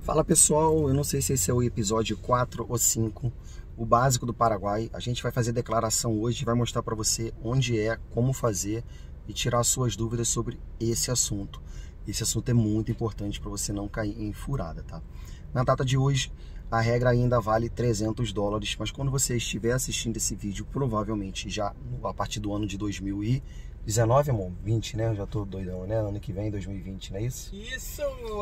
Fala pessoal, eu não sei se esse é o episódio 4 ou 5, o básico do Paraguai. A gente vai fazer declaração hoje, vai mostrar para você onde é, como fazer e tirar suas dúvidas sobre esse assunto. Esse assunto é muito importante para você não cair em furada, tá? Na data de hoje, a regra ainda vale $300, mas quando você estiver assistindo esse vídeo, provavelmente já a partir do ano de 2019, amor? 20, né? Eu já tô doidão, né? Ano que vem, 2020, não é isso? Isso!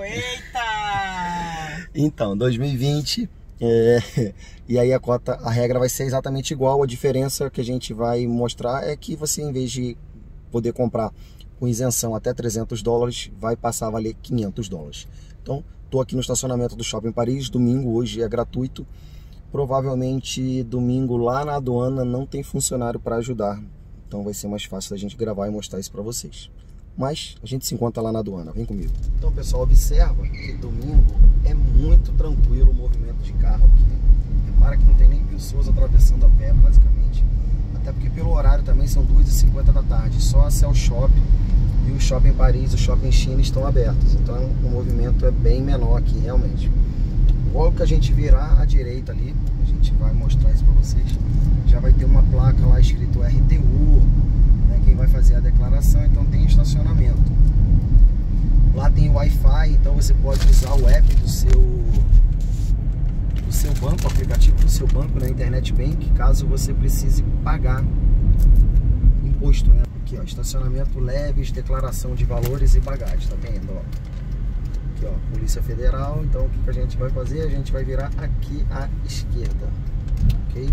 Eita! Então, 2020, e aí a regra vai ser exatamente igual. A diferença que a gente vai mostrar é que você, em vez de poder comprar com isenção até $300, vai passar a valer $500. Então, tô aqui no estacionamento do Shopping Paris, domingo, hoje é gratuito. Provavelmente domingo lá na aduana não tem funcionário para ajudar. Então vai ser mais fácil da gente gravar e mostrar isso para vocês. Mas a gente se encontra lá na aduana, vem comigo. Então pessoal, observa que domingo é muito tranquilo o movimento de carro aqui. Repara que não tem nem pessoas atravessando a pé, basicamente. Até porque pelo horário também são 2h50 da tarde. Só a Cell Shop e o Shopping Paris e o Shopping China estão abertos. Então o movimento é bem menor aqui, realmente. Logo que a gente virar à direita ali, a gente vai mostrar isso para vocês. Já vai ter uma placa lá escrito RTU, né, quem vai fazer a declaração, então tem estacionamento. Lá tem Wi-Fi, então você pode usar o app do seu banco, o aplicativo do seu banco, na Internet Bank, caso você precise pagar imposto, né? Aqui, ó, estacionamento leves, declaração de valores e bagagem, tá vendo, ó? Aqui, ó, Polícia Federal. Então o que a gente vai fazer? A gente vai virar aqui à esquerda, ok?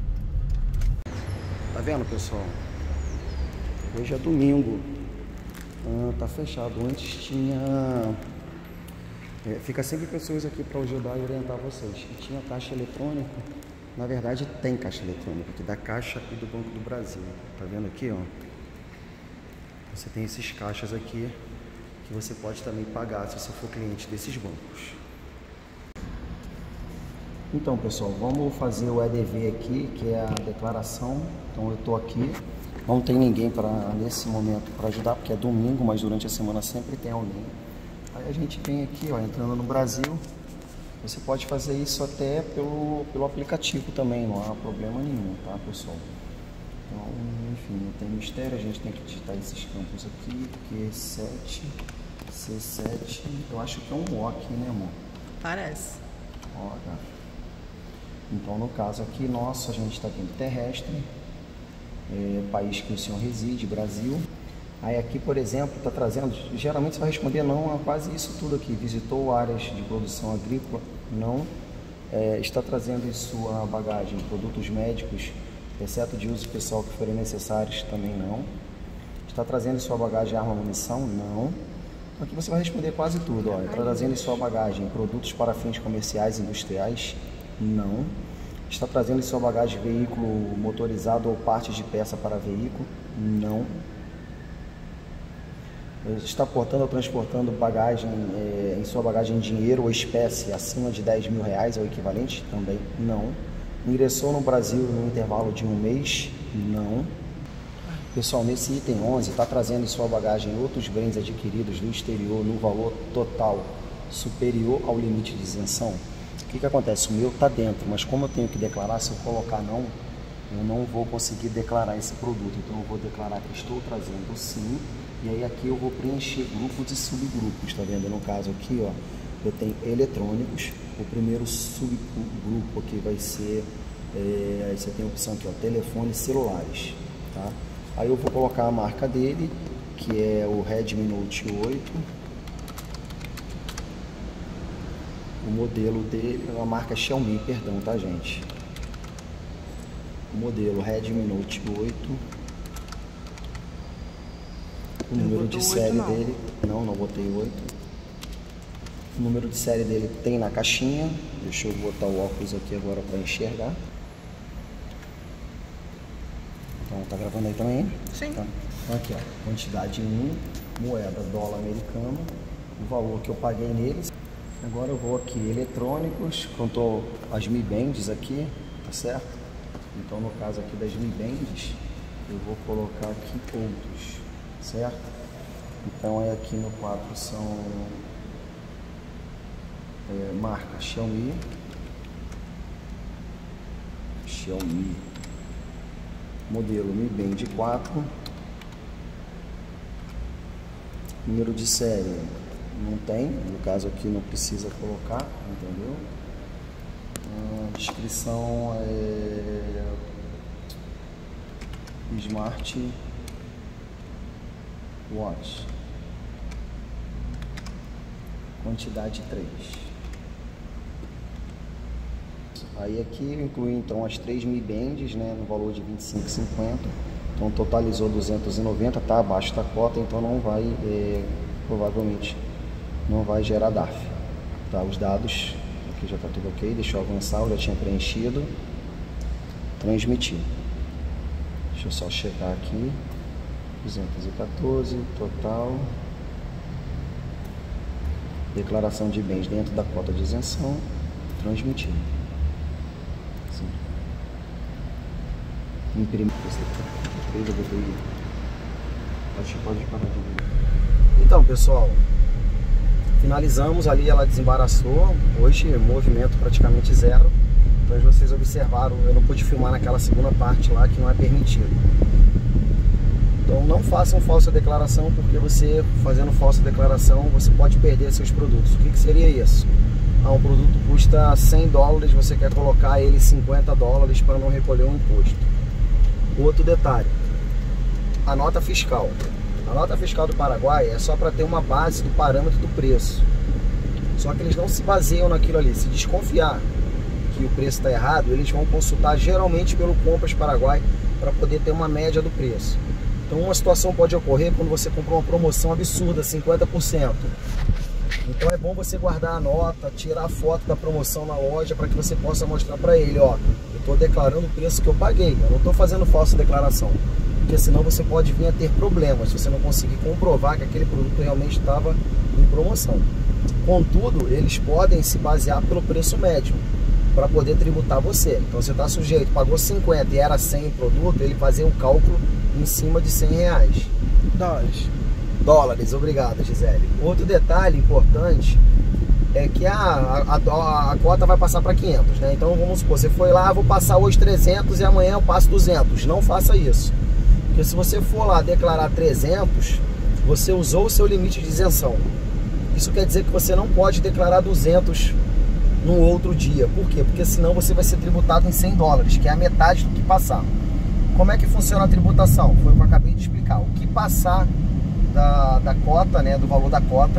Tá vendo, pessoal? Hoje é domingo. Tá fechado. Antes tinha... fica sempre pessoas aqui para ajudar e orientar vocês. E tinha caixa eletrônica. Na verdade tem caixa eletrônica aqui da Caixa e do Banco do Brasil. Tá vendo aqui, ó? Você tem esses caixas aqui que você pode também pagar se você for cliente desses bancos. Então pessoal, vamos fazer o EDV aqui, que é a declaração. Então eu tô aqui, não tem ninguém nesse momento para ajudar, porque é domingo, mas durante a semana sempre tem alguém. Aí a gente vem aqui, ó, entrando no Brasil. Você pode fazer isso até pelo aplicativo também, não há problema nenhum, tá pessoal? Então, enfim, não tem mistério, a gente tem que digitar esses campos aqui, Q7, C7, eu acho que é um O aqui, né, amor? Parece. Ó, tá. Então, no caso aqui nosso, a gente está tendo terrestre, país que o senhor reside, Brasil. Aí aqui, por exemplo, está trazendo, geralmente você vai responder não a quase isso tudo aqui. Visitou áreas de produção agrícola? Não. Está trazendo em sua bagagem produtos médicos, exceto de uso pessoal que forem necessários? Também não. Está trazendo em sua bagagem arma, munição? Não. Então aqui você vai responder quase tudo. Ó. Está trazendo em sua bagagem produtos para fins comerciais e industriais? Não. Está trazendo em sua bagagem veículo motorizado ou partes de peça para veículo? Não. Está portando ou transportando bagagem, em sua bagagem dinheiro ou espécie acima de R$10.000 ou equivalente? Também não. Ingressou no Brasil no intervalo de um mês? Não. Pessoal, nesse item 11, está trazendo em sua bagagem outros bens adquiridos do exterior no valor total superior ao limite de isenção? O que acontece? O meu está dentro, mas como eu tenho que declarar, se eu colocar não, eu não vou conseguir declarar esse produto. Então eu vou declarar que estou trazendo sim, e aí aqui eu vou preencher grupos e subgrupos, tá vendo? No caso aqui, ó, eu tenho eletrônicos. O primeiro subgrupo aqui vai ser, aí você tem a opção aqui, ó, telefones celulares, tá? Aí eu vou colocar a marca dele, que é o Redmi Note 8. O modelo dele, a marca Xiaomi, perdão, tá gente? O modelo Redmi Note 8. O número de série dele, não botei 8. O número de série dele tem na caixinha. Deixa eu botar o óculos aqui agora para enxergar. Então tá gravando aí também? Sim. Tá. Então aqui, ó, quantidade 1, moeda dólar americano, o valor que eu paguei neles. Agora eu vou aqui, eletrônicos, contou as Mi Bands aqui, tá certo? Então no caso aqui das Mi Bands, eu vou colocar aqui outros, certo? Então aí aqui no 4 são marca Xiaomi, modelo Mi Band 4, número de série não tem, no caso aqui não precisa colocar, entendeu? A descrição é Smart Watch, quantidade 3. Aí aqui inclui então as 3 Mi Bands, né, no valor de R$ 25,50. Então totalizou 290, tá abaixo da cota, então não vai, provavelmente não vai gerar DARF. Tá, os dados aqui já tá tudo ok, deixa eu avançar, eu já tinha preenchido. Transmitir. Deixa eu só checar aqui. 214, total. Declaração de bens dentro da cota de isenção. Transmitir. Sim. Imprimir. Pode parar de ver. Então, pessoal, finalizamos ali, ela desembaraçou. Hoje, movimento praticamente zero. Então, vocês observaram, eu não pude filmar naquela segunda parte lá que não é permitido. Então, não façam falsa declaração, porque você, fazendo falsa declaração, você pode perder seus produtos. O que seria isso? Um produto custa $100, você quer colocar ele $50 para não recolher um imposto. Outro detalhe, a nota fiscal. A nota fiscal do Paraguai é só para ter uma base do parâmetro do preço. Só que eles não se baseiam naquilo ali. Se desconfiar que o preço está errado, eles vão consultar geralmente pelo Compras Paraguai para poder ter uma média do preço. Então uma situação pode ocorrer quando você comprou uma promoção absurda, 50%. Então é bom você guardar a nota, tirar a foto da promoção na loja para que você possa mostrar para ele, ó, eu estou declarando o preço que eu paguei, eu não estou fazendo falsa declaração. Porque senão você pode vir a ter problemas se você não conseguir comprovar que aquele produto realmente estava em promoção. Contudo, eles podem se basear pelo preço médio para poder tributar você. Então você está sujeito, pagou 50 e era 100 o produto, ele fazer um cálculo em cima de R$100. Dólares, obrigado, Gisele. Outro detalhe importante é que a cota vai passar para 500, né? Então vamos supor, você foi lá, vou passar hoje 300 e amanhã eu passo 200. Não faça isso. Porque se você for lá declarar 300, você usou o seu limite de isenção. Isso quer dizer que você não pode declarar 200 no outro dia. Por quê? Porque senão você vai ser tributado em $100, que é a metade do que passar. Como é que funciona a tributação? Foi o que eu acabei de explicar. O que passar da cota, né, do valor da cota,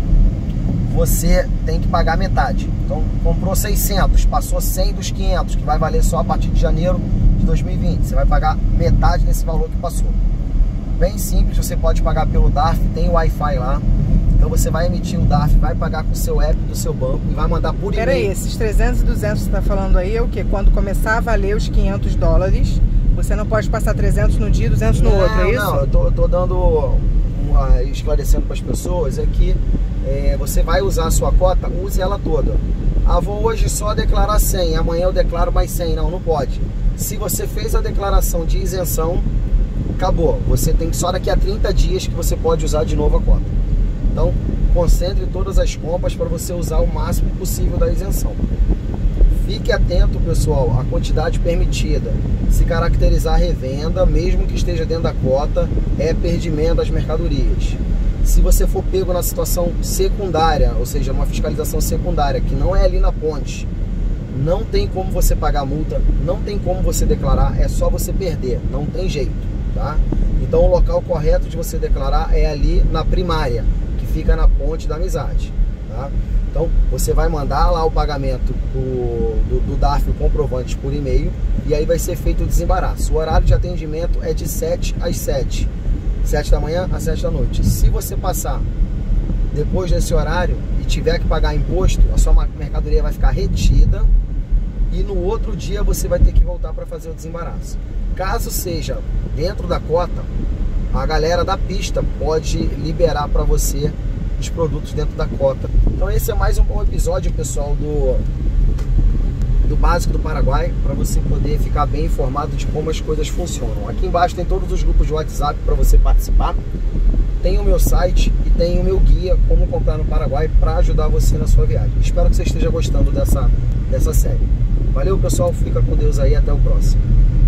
você tem que pagar metade. Então, comprou 600, passou 100 dos 500, que vai valer só a partir de janeiro de 2020. Você vai pagar metade desse valor que passou. Bem simples, você pode pagar pelo DARF, tem Wi-Fi lá. Então você vai emitir o DARF, vai pagar com o seu app do seu banco e vai mandar por e-mail. Peraí, esses 300 e 200 que você está falando aí é o quê? Quando começar a valer os $500, você não pode passar 300 no dia e 200 no outro, é isso? Não, eu tô dando, esclarecendo para as pessoas, é que você vai usar a sua cota, use ela toda. Vou hoje só declarar 100, amanhã eu declaro mais 100. Não pode. Se você fez a declaração de isenção, acabou. Você tem só daqui a 30 dias que você pode usar de novo a cota. Então, concentre todas as compras para você usar o máximo possível da isenção. Fique atento, pessoal, à quantidade permitida. Se caracterizar revenda, mesmo que esteja dentro da cota, é perdimento das mercadorias. Se você for pego na situação secundária, ou seja, uma fiscalização secundária, que não é ali na ponte, não tem como você pagar a multa, não tem como você declarar, é só você perder, não tem jeito, tá? Então o local correto de você declarar é ali na primária, que fica na ponte da amizade, tá? Então você vai mandar lá o pagamento do DARF, o comprovante, por e-mail, e aí vai ser feito o desembaraço. O horário de atendimento é de 7 às 7. 7 da manhã às 7 da noite. Se você passar depois desse horário e tiver que pagar imposto, a sua mercadoria vai ficar retida e no outro dia você vai ter que voltar para fazer o desembaraço. Caso seja dentro da cota, a galera da pista pode liberar para você os produtos dentro da cota. Então esse é mais um bom episódio, pessoal, do Básico do Paraguai, para você poder ficar bem informado de como as coisas funcionam. Aqui embaixo tem todos os grupos de WhatsApp para você participar. tem o meu site e tem o meu guia Como Comprar no Paraguai para ajudar você na sua viagem. Espero que você esteja gostando dessa série. Valeu, pessoal, fica com Deus aí, até o próximo.